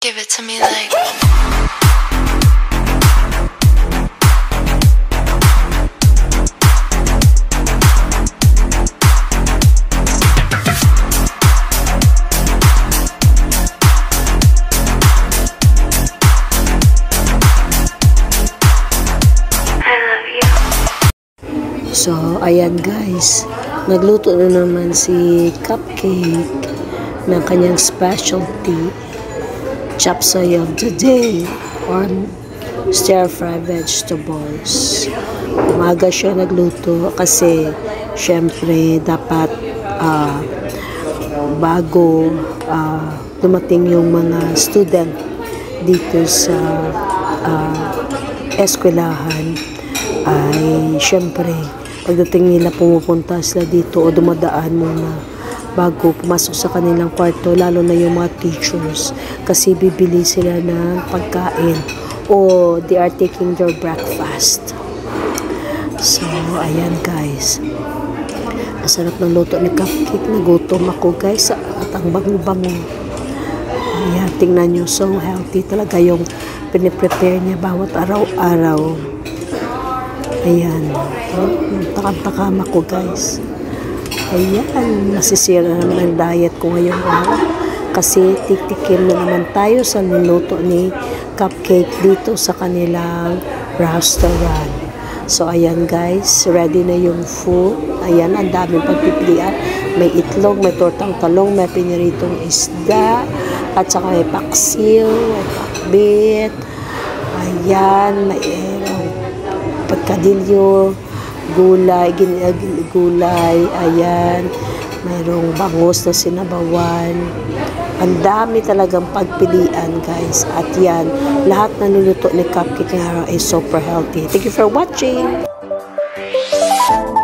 Give it to me like. So, ayan guys, nagluto na naman si Cupcake ng kanyang specialty, chop suey of the day, or stir-fry vegetables. Umaga siya nagluto kasi syempre dapat bago dumating yung mga student dito sa eskwelahan, ay syempre pagdating nila pumupunta sila dito o dumadaan muna bago pumasok sa kanilang kwarto, lalo na yung mga teachers, kasi bibili sila ng pagkain o they are taking their breakfast. So ayan guys, masarap ng luto ni Cupcake. Nagutom ako guys at ang bango-bango. Ayan, tingnan nyo, so healthy talaga yung piniprepare niya bawat araw-araw. Ayan, takam-takam ako guys. Ayan, nasisira naman ang diet ko ngayong araw kasi titikim na naman tayo sa niluto ni Cupcake dito sa kanilang restaurant. So ayan guys, ready na yung food. Ayan, ang daming pagpipilian. May itlog, may tortang talong, may piniritong isda, at saka may paksiw, may pakbit. Ayan, may pagkadilyo, gulay, gulay, ayan, mayroong bangus na sinabawan. Ang dami talagang pagpilian guys. At yan, lahat na nuluto ni Cupcake na ay super healthy. Thank you for watching!